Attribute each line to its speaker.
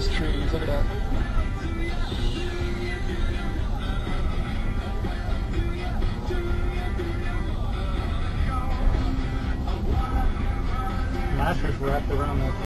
Speaker 1: those trees. Look at that. Mattress wrapped around that